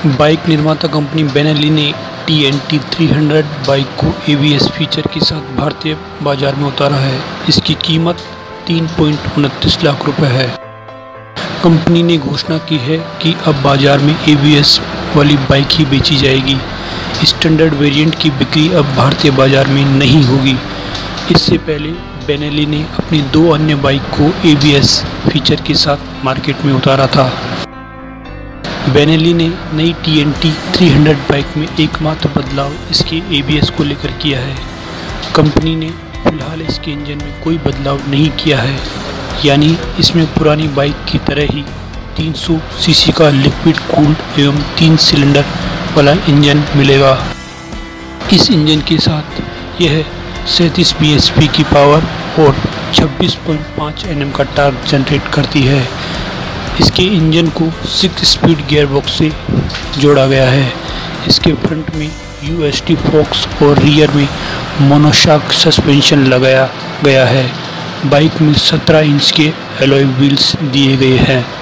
Bike निर्माता company Benelli ने TNT 300 bike को ABS फीचर के साथ भारतीय बाजार में उतारा है। इसकी कीमत 3.29 लाख रुपए है। कंपनी ने घोषणा की है कि अब बाजार में ABS वाली बाइक ही बेची जाएगी। स्टैंडर्ड वेरिएंट की बिक्री अब भारतीय बाजार में नहीं होगी। इससे पहले बेनेली ने अपनी 2 अन्य बाइक को ABS फीचर के साथ मार्केट में उतारा था। बेनेली ने नई TNT 300 बाइक में एकमात्र बदलाव इसके ABS को लेकर किया है। कंपनी ने फिलहाल इसके इंजन में कोई बदलाव नहीं किया है, यानी इसमें पुरानी बाइक की तरह ही 300 सीसी का लिक्विड कूल्ड एवं 3 सिलेंडर वाला इंजन मिलेगा। इस इंजन के साथ यह 37 bhp की पावर और 26.5 Nm का टॉर्क जनरेट करती है। इसके इंजन को 6 स्पीड गियरबॉक्स से जोड़ा गया है। इसके फ्रंट में UST फोक्स और रियर में मोनोशॉक सस्पेंशन लगाया गया है। बाइक में 17 इंच के एलॉय व्हील्स दिए गए हैं।